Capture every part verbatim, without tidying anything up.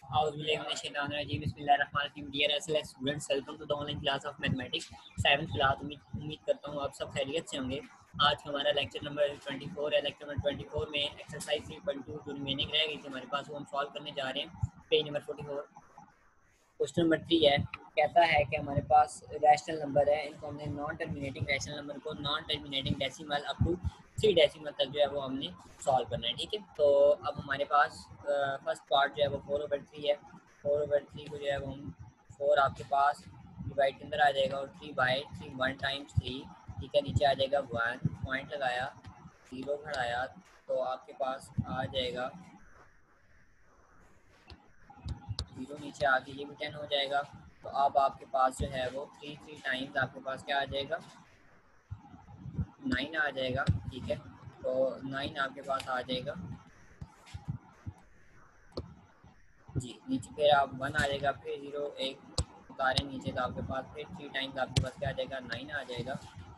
Auzubillahiminash-shaytanir-rajeem. Bismillahir-rahmanir-rahim. Dear S L S students, welcome to the online class of mathematics seventh class. उम्मीद उम्मीद करता हूँ आप सब खैरियत से होंगे। आज हमारा लेक्चर नंबर चौबीस है। लेक्चर नंबर चौबीस में एक्सरसाइज थ्री पॉइंट टू जो रिमेनिंग रह गई थी हमारे पास, वो हम सॉल्व करने जा रहे हैं। पेज नंबर चौवालीस, क्वेश्चन नंबर थ्री है। कहता है कि हमारे पास रैशनल नंबर है, इनको हमने नॉन टर्मिनेटिंग रैशनल नंबर को non terminating decimal up to three decimal तक जो है वो हमने सॉल्व करना है। ठीक है, तो अब हमारे पास फर्स्ट पार्ट जो है वो फोर ओवर थ्री है। फोर ओवर थ्री को जो है वो हम फोर आपके पास डिवाइड के अंदर आ जाएगा और three by three one times three. ठीक है, नीचे आ जाएगा वन, पॉइंट लगाया, जीरो बढ़ाया तो आपके पास आ जाएगा जीरो, नीचे आके ये भी टेन हो जाएगा। तो अब आपके पास जो है वो थ्री थ्री टाइम्स आपके पास क्या आ जाएगा, नाइन आ जाएगा। ठीक है, तो नाइन आपके पास आ जाएगा जी। नीचे फिर आप वन आ जाएगा, फिर जीरो एक उतारे नीचे तो आपके पास फिर थ्री टाइम्स आपके पास क्या आ जाएगा, नाइन आ जाएगा।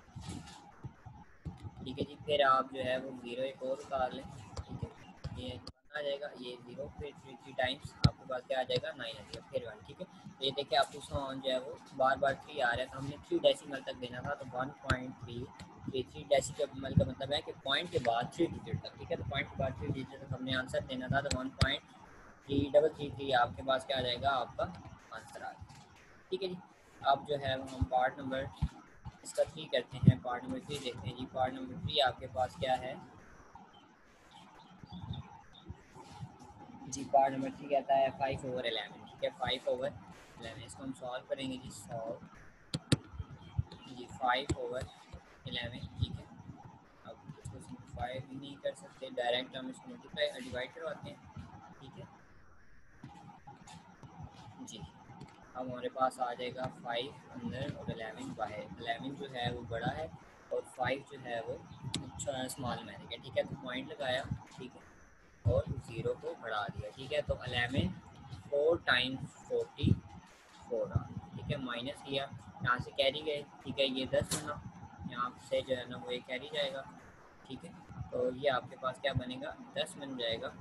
ठीक है जी, फिर आप जो है वो ज़ीरो एक और उतार लें। ठीक है, ये वन आ जाएगा, ये ज़ीरो, फिर थ्री थ्री टाइम्स आपके पास क्या आ जाएगा, नाइन आ जाएगा, फिर वन। ठीक है, तो ये देखिए आपको सॉन जो है वो बार बार थ्री आ रहा है, तो हमने थ्री डेसिमल तक देना था, तो one point three three three decimal का मतलब है कि पॉइंट के बाद थ्री डिजिट तक। ठीक है, तो पॉइंट के बाद थ्री डिजिट तक हमने आंसर देना था, तो one point three double three three आपके पास क्या आ जाएगा, आपका आंसर आ जाएगा। ठीक है जी, अब जो है हम पार्ट नंबर इसका थ्री करते हैं। पार्ट नंबर थ्री देखते हैं जी। पार्ट नंबर थ्री आपके पास क्या है जी। पार्ट नंबर थ्री कहता है फाइव ओवर एलेवन। ठीक है, फाइव ओवर एलेवन, इसको हम सॉल्व करेंगे जी। Solve G five over eleven. ठीक है, अब इसको सिंप्लीफाई भी नहीं कर सकते, डायरेक्ट हम इसको मल्टीप्लाई डिवाइड करवाते हैं। ठीक है जी, अब हमारे पास आ जाएगा फाइव अंदर और एलेवन बाहर। एलेवन जो है वो बड़ा है और फाइव जो है वो अच्छा स्मॉल में है। ठीक है, तो पॉइंट लगाया, ठीक है, और ज़ीरो को बढ़ा दिया। ठीक है, तो eleven four times forty four आ। ठीक है, माइनस किया, यहाँ से कैरी गए। ठीक है, ये दस बना, यहाँ से जो है ना वो ये कैरी जाएगा। ठीक है, तो ये आपके पास क्या बनेगा, दस बन जाएगा।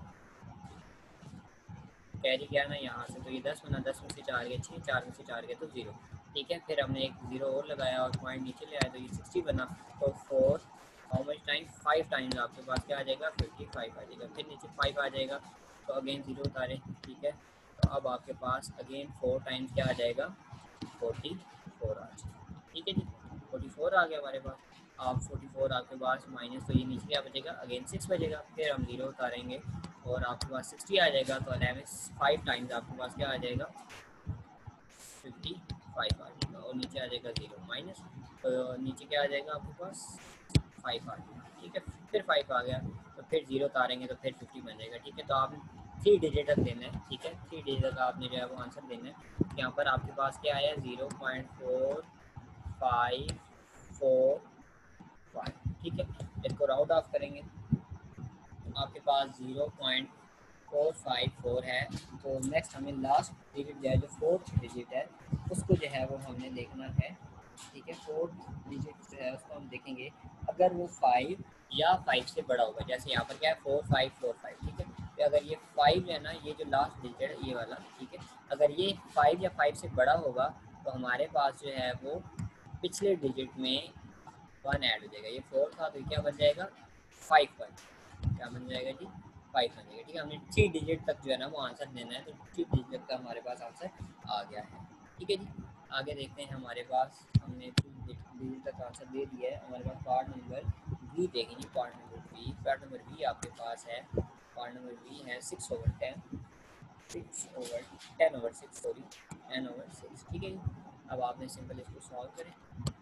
कैरी किया ना यहाँ से, तो ये दस बना, दस में से चार गए छः, चार में से चार गए तो ज़ीरो। ठीक है, फिर हमने एक ज़ीरो और लगाया और पॉइंट नीचे ले आया, तो ये सिक्सटी बना। तो four how much time, five times आपके पास क्या आ जाएगा, फिफ्टी फाइव आ जाएगा। फिर नीचे फाइव आ जाएगा, तो अगेन ज़ीरो उतारे। ठीक है, तो अब आपके पास अगेन फोर टाइम्स क्या आ जाएगा, फोर्टी फोर आ जाएगा। ठीक है जी, फोर्टी फोर आ गया हमारे पास। आप फोर्टी फोर आपके पास माइनस, तो ये नीचे क्या बचेगा, अगेन सिक्स बचेगा। फिर हम ज़ीरो उतारेंगे और आपके पास सिक्सटी आ जाएगा। तो अलेवन फाइव टाइम्स आपके पास क्या आ जाएगा, फिफ्टी फाइव आ जाएगा और नीचे आ जाएगा ज़ीरो माइनस, तो नीचे क्या आ जाएगा आपके पास, फाइव आ जाएगा। ठीक है, फिर फाइव आ गया, तो फिर ज़ीरो उतारेंगे तो फिर फिफ्टी बन जाएगा। ठीक है, तो आपने थ्री डिजिट तक देना है। ठीक है, थ्री डिजिट तक आपने जो है वो आंसर देना है। यहाँ पर आपके पास क्या आया, zero point four five four five. ठीक है, इसको राउंड ऑफ करेंगे, आपके पास zero point four five four है। तो नेक्स्ट हमें लास्ट डिजिट जो है, जो फोर्थ डिजिट है, उसको जो है वो हमने देखना है। ठीक है, फोर्थ डिजिट जो है उसको हम देखेंगे अगर वो फाइव या फाइव से बड़ा होगा। जैसे यहाँ पर क्या है, फोर फाइव फोर फाइव। ठीक है, तो अगर ये फाइव है ना, ये जो लास्ट डिजिट है ये वाला, ठीक है, अगर ये फाइव या फाइव से बड़ा होगा तो हमारे पास जो है वो पिछले डिजिट में वन ऐड हो जाएगा। ये फोर था तो क्या बन जाएगा, फाइव बन, क्या बन जाएगा जी, फाइव बन जाएगा। ठीक है, हमने थ्री डिजिट तक जो है ना वो आंसर देना है, तो थ्री डिजिट तक का हमारे पास आंसर आ गया है। ठीक है जी, आगे देखते हैं। हमारे पास हमने थ्री डिजिट तक आंसर दे दिया है। हमारे पास पार्ट नंबर बी देखेंगे। Part number B, part number B आपके पास है, पार्ट नंबर बी है six over ten, six over ten over six, sorry ten over six. ठीक है जी, अब आपने सिंपल इसको सॉल्व करें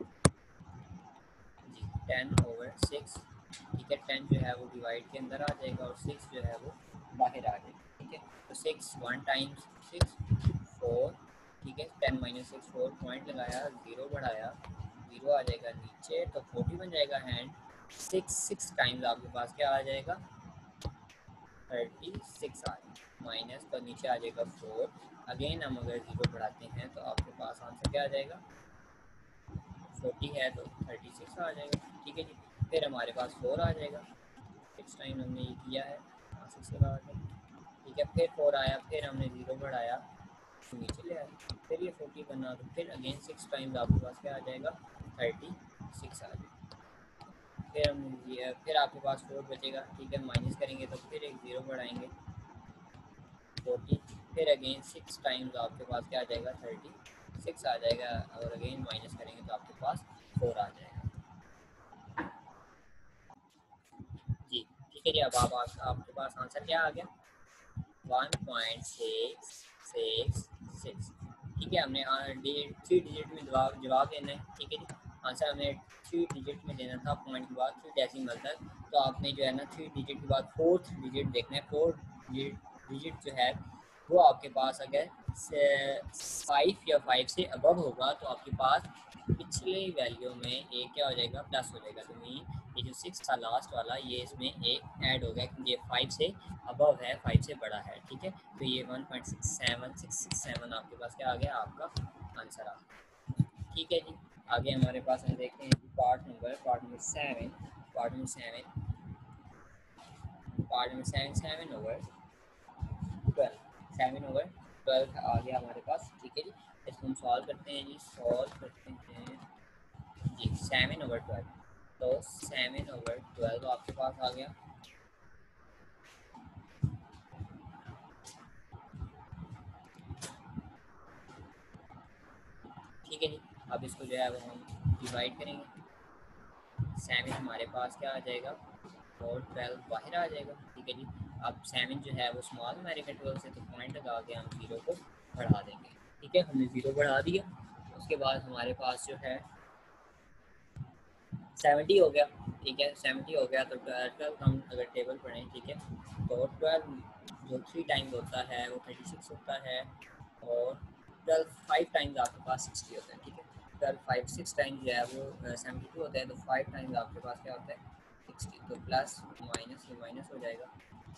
जी। टेन ओवर सिक्स, ठीक है, टेन जो है वो डिवाइड के अंदर आ जाएगा और सिक्स जो है वो बाहर आ जाएगा। ठीक है, तो six one times six four. ठीक है, ten minus six four, point लगाया, ज़ीरो बढ़ाया, ज़ीरो आ जाएगा नीचे, तो फोर्टी बन जाएगा। हैंड सिक्स सिक्स टाइम्स आपके पास क्या आ जाएगा, थर्टी सिक्स आ जाएगा, माइनस तो नीचे आ जाएगा फोर। अगेन हम अगर ज़ीरो बढ़ाते हैं तो आपके पास आंसर क्या आ जाएगा, फोर्टी है तो थर्टी सिक्स आ जाएगा। ठीक है जी, फिर हमारे पास फोर आ जाएगा, सिक्स टाइम हमने ये किया है, सिक्स के बाद। ठीक है, फिर फोर आया, फिर हमने ज़ीरो बढ़ाया तो नीचे ले आया, फिर ये फोर्टी बना तो फिर अगेन सिक्स टाइम्स आपके पास क्या आ जाएगा, थर्टी सिक्स आ जाएगा। फिर हम ये फिर आपके पास फोर बचेगा, ठीक है, माइनस करेंगे तो फिर एक ज़ीरो बढ़ाएंगे फोर्टी, फिर अगेन सिक्स टाइम्स आपके पास क्या आ जाएगा, थर्टी सिक्स आ जाएगा, और अगेन माइनस करेंगे तो आपके पास फोर आ जाएगा। जी ठीक है जी, अब आप, आप आपके पास आंसर क्या आ गया, one point six six six. ठीक है, हमने थ्री डिजिट में जवाब जवाब देना है, ठीक है जी, आंसर हमें थ्री डिजिट में देना था पॉइंट के बाद थ्री डेसिमल तक, तो आपने जो है ना थ्री डिजिट के बाद फोर्थ डिजिट देखना है, फोर्थ डिजिट जो है वो आपके पास अगर फाइव या फाइव से अबव होगा तो आपके पास पिछले वैल्यू में एक क्या हो जाएगा, प्लस हो जाएगा, तो मीन ये जो सिक्स था लास्ट वाला ये इसमें एक ऐड हो गया क्योंकि ये फाइव से अबव है, फाइव से बड़ा है, ठीक है, तो ये one point six seven six six seven आपके पास क्या आ गया, आपका आंसर आ गया। ठीक है जी, आगे हमारे पास हम देखते हैं part number part number seven part number seven part number seven seven over twelve seven over twelve आ गया हमारे पास। ठीक है जी, इसको हम सॉल्व करते हैं जी, सॉल्व करते हैं जी सेवन ओवर ट्वेल्व, तो सेवन ओवर ट्वेल्व आपके पास आ गया। ठीक है जी, अब इसको जो है वो हम डिवाइड करेंगे, सेवन हमारे पास क्या आ जाएगा और ट्वेल्व बाहर आ जाएगा। ठीक है जी, अब सेवन जो है वो स्मॉल अमेरिकन ट्वेल्व से, तो पॉइंट लगा के हम ज़ीरो को बढ़ा देंगे। ठीक है, हमने ज़ीरो बढ़ा दिया, उसके बाद हमारे पास जो है सेवेंटी हो गया। ठीक है, सेवेंटी हो गया तो ट्वेल्व हम अगर टेबल पढ़ें, ठीक है, तो ट्वेल्व जो थ्री टाइम्स होता है वो थर्टी सिक्स होता है, और ट्वेल्व फाइव टाइम्स आपके पास सिक्सटी होता है। ठीक है, ट्वेल्व फाइव सिक्स टाइम्स जो है वो सेवेंटी टू होता है, तो फाइव टाइम्स आपके पास क्या होता है, सिक्सटी, तो प्लस माइनस ये माइनस हो जाएगा,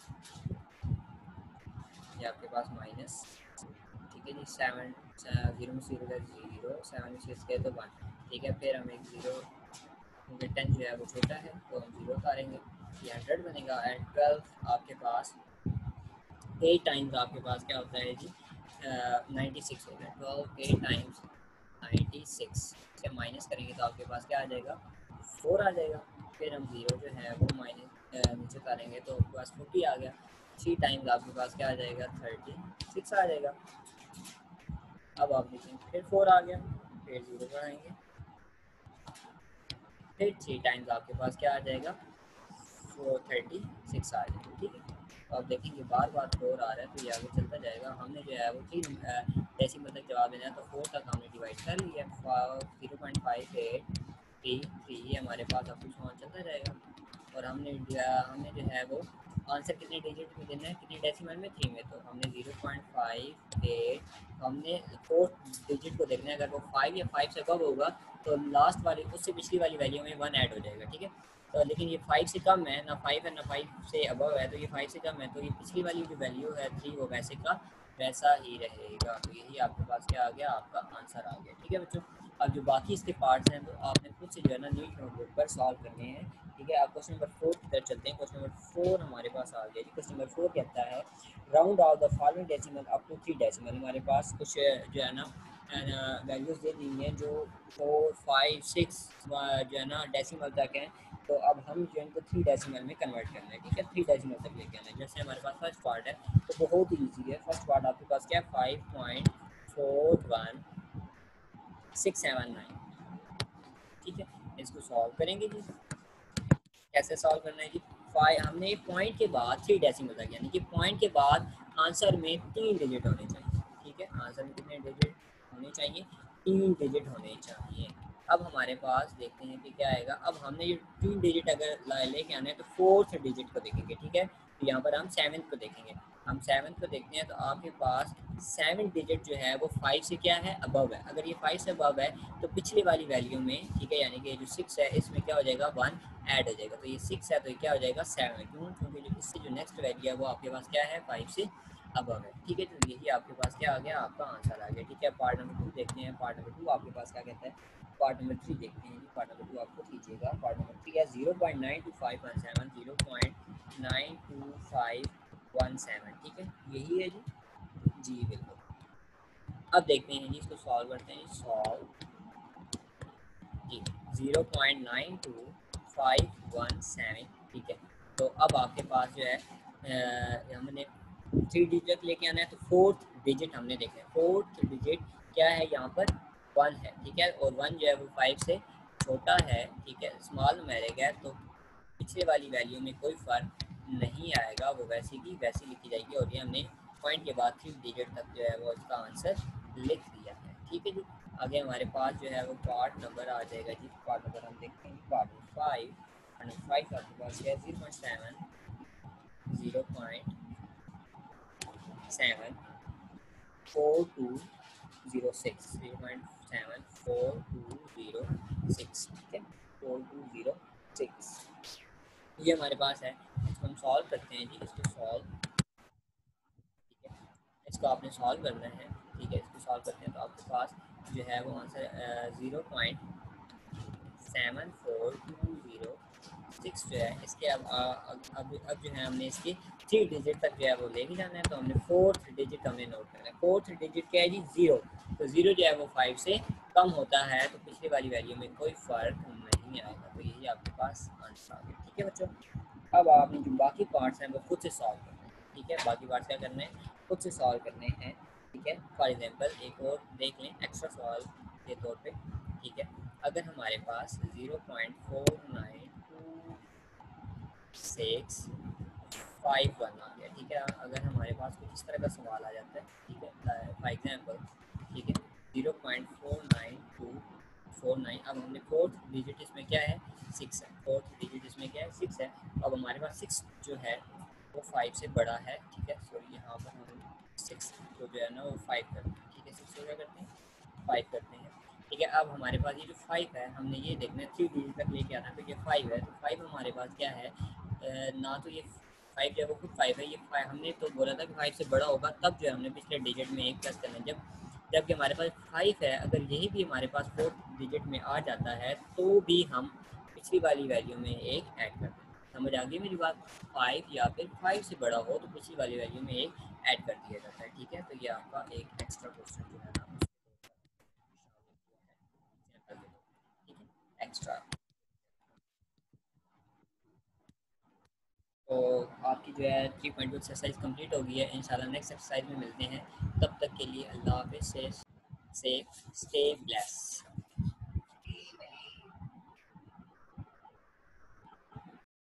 ये आपके पास माइनस। ठीक है जी, सेवन जीरो में जीरो जीरो, सेवन में सिक्स गए तो वन। ठीक है, फिर हम एक ज़ीरो क्योंकि टेन जो है वो छोटा है तो हम जीरो उतारेंगे, ये हंड्रेड बनेगा, एंड ट्वेल्व आपके पास एट टाइम्स आपके पास क्या होता है जी, नाइन्टी सिक्स होता है, twelve eight times ninety six से माइनस करेंगे तो आपके पास क्या आ जाएगा, फोर आ जाएगा, फिर हम ज़ीरो जो है वो माइनस नीचे उतारेंगे तो आपके पास फोर्टी आ गया, थ्री टाइम्स आपके पास क्या आ जाएगा, थर्टी सिक्स आ जाएगा। अब आप देखेंगे फिर फोर आ गया, फिर ज़ीरो बढ़ाएंगे, फिर थ्री टाइम्स आपके पास क्या आ जाएगा, फोर थर्टी सिक्स आ जाएगा। ठीक है, तो आप देखेंगे बार बार फोर आ रहा है तो ये आगे चलता जाएगा, हमने जो है वो तीन डेसिमल तक जवाब देना है, तो फोर तक हमने डिवाइड कर लिया, zero point five eight three three हमारे पास अब कुछ वहाँ चलता जाएगा, और हमने हमने जो है वो आंसर कितने डिजिट में देना है, कितने डेसिमल में, थ्री में, तो हमने जीरो पॉइंट फाइव एट हमने फोर्थ डिजिट को देखना है, अगर वो फाइव या फाइव से कम होगा तो लास्ट वाली उससे पिछली वाली वैल्यू में वन ऐड हो जाएगा। ठीक है, तो लेकिन ये फाइव से कम है ना, फाइव है ना फाइव से अबव है, तो ये फाइव से कम है, तो ये पिछली वाली जो वैल्यू है थ्री वो वैसे का वैसा ही रहेगा, तो यही आपके पास क्या आ गया, आपका आंसर आ गया। ठीक है बच्चों, अब जो बाकी इसके पार्ट्स हैं तो आपने खुद से जो है ना नीट नोटबुक पर सॉल्व करने हैं। ठीक है, आप क्वेश्चन नंबर फोर की तरफ चलते हैं, क्वेश्चन नंबर फोर हमारे पास आ गया जी। क्वेश्चन नंबर फोर कहता है round off the following decimal up to three decimal, हमारे पास कुछ जो है ना वैल्यूज़ दे दी हैं जो फोर फाइव सिक्स जो है ना डेसिमल तक हैं, तो अब हम जो इनको थ्री डेसिमल में कन्वर्ट करना है। ठीक है, थ्री डेसिमल तक लेके आना है। जैसे हमारे पास फर्स्ट पार्ट है तो बहुत ही ईजी है, फर्स्ट पार्ट आपके पास क्या है, five point four one six seven nine. ठीक है, इसको सॉल्व करेंगे जी, कैसे सॉल्व करना है जी, फाइव हमने पॉइंट के बाद थ्री डेसिमल तक, यानी कि पॉइंट के बाद आंसर में तीन डिजिट होने चाहिए। ठीक है, आंसर में कितने डिजिट होने चाहिए, तीन डिजिट होने चाहिए। अब हमारे पास देखते हैं कि क्या आएगा, अब हमने ये तीन डिजिट अगर लेके आने हैं तो फोर्थ डिजिट को देखेंगे। ठीक है, तो यहाँ पर हम सेवन्थ को देखेंगे, हम सेवन्थ को देखते हैं तो आपके पास सेवन डिजिट जो है वो फाइव से क्या है, अबव है, अगर ये फाइव से अबव है तो पिछली वाली वैल्यू में, ठीक है, यानी कि जो सिक्स है इसमें क्या हो जाएगा, वन ऐड हो जाएगा, तो ये सिक्स है तो ये क्या हो जाएगा, सेवन, क्यों, क्योंकि जो इससे जो नेक्स्ट वैल्यू है वो आपके पास क्या है, फाइव से अबव है। ठीक है, तो यही आपके पास क्या आ गया, आपका आंसर आ गया। ठीक है, पार्ट नंबर टू देखते हैं, पार्ट नंबर टू आपके पास क्या कहता है, पार्ट नंबर थ्री देखते हैं, पार्ट नंबर टू आपको कीजिएगा, पार्ट नंबर थ्री है zero point nine two five one seven zero point nine two five one seven. ठीक है, यही है जी, जी बिल्कुल। अब देखते हैं जी, इसको सॉल्व करते हैं। सॉल्व जी zero point nine two five one seven, ठीक है। तो अब आपके पास जो है अ, हमने थ्री डिजिट लेके आना है, तो फोर्थ डिजिट हमने देखा है। फोर्थ डिजिट क्या है यहाँ पर, वन है, ठीक है। और वन जो है वो फाइव से छोटा है, ठीक है, स्मॉल नंबरिक है, तो पिछले वाली वैल्यू में कोई फ़र्क नहीं आएगा, वो वैसी की वैसी लिखी जाएगी। और ये हमने पॉइंट के बाद थ्री डिजिट तक जो है वो इसका आंसर लिख दिया है, ठीक है जी। आगे हमारे पास जो है वो पार्ट नंबर आ जाएगा जी। पार्ट नंबर हम देखते हैं, part number five. And five आपके पास है zero point seven, zero point seven four two zero six, zero point seven four two zero six, ठीक है, फोर टू जीरो सिक्स, ये हमारे पास है। इसको हम सॉल्व करते हैं जी, इसको सॉल्व, ठीक है, इसको आपने सॉल्व करना है, ठीक है। इसको सॉल्व करते हैं तो आपके पास जो है वो answer zero point seven four two zero six जो है, इसके अब अब अब अब जो है हमने इसके थ्री डिजिट तक जो है वो लेके जाना है। तो हमने फोर्थ डिजिट हमने नोट करना है। फोर्थ डिजिट क्या है जी, ज़ीरो। तो ज़ीरो जो है वो फाइव से कम होता है, तो पिछली वाली वैल्यू में कोई फ़र्क नहीं आएगा। तो यही आपके पास आंसर आ गया, ठीक है बच्चों। अब आपने जो बाकी पार्ट्स हैं वो खुद से सॉल्व करने हैं, ठीक है। बाकी पार्ट्स क्या करने हैं, खुद से सॉल्व करने हैं, ठीक है। फॉर एग्जांपल एक और देख लें एक्स्ट्रा सवाल के तौर पे, ठीक है। अगर हमारे पास zero point four nine two six five one आ गया, ठीक है। अगर हमारे पास कुछ इस तरह का सवाल आ जाता है, ठीक है, फॉर एग्जांपल, ठीक है, zero point four nine two four nine. अब हमने फोर्थ डिजिट इसमें क्या है, सिक्स है। फोर्थ डिजिट इसमें क्या है, सिक्स है। अब हमारे पास सिक्स जो है वो फाइव से बड़ा है, ठीक है। सॉरी, यहाँ पर हम सिक्स को जो है ना वो फाइव करते हैं, ठीक है। सिक्स को क्या करते हैं, फाइव करते हैं, ठीक है। अब हमारे पास ये जो फाइव है, हमने ये देखना है थ्री डिजिट तक लेके आना है। तो ये फाइव है, तो फाइव हमारे पास क्या है, अ, ना तो ये फाइव जो है वो खुद फाइव है, ये फाइव हमने तो बोला था कि फाइव से बड़ा होगा, तब जो है हमने पिछले डिजिट में एक प्लस करना है। जब जबकि हमारे पास फाइव है, अगर यही भी हमारे पास फोर्थ डिजिट में आ जाता है, तो भी हम पिछली वाली वैल्यू में एक ऐड कर दें। समझ आ गई मेरी बात। फाइव या फिर फाइव से बड़ा हो तो पिछली वाली वैल्यू में एक ऐड कर दिया जाता है, ठीक है। तो ये आपका एक एक्स्ट्रा क्वेश्चन जो है ना ठीक है, एक्स्ट्रा। तो आपकी जो है three point two exercise complete हो गई है। इंशाल्लाह नेक्स्ट एक्सरसाइज में मिलते हैं, तब तक के लिए अल्लाह हाफिज़ से स्टे ब्लेस।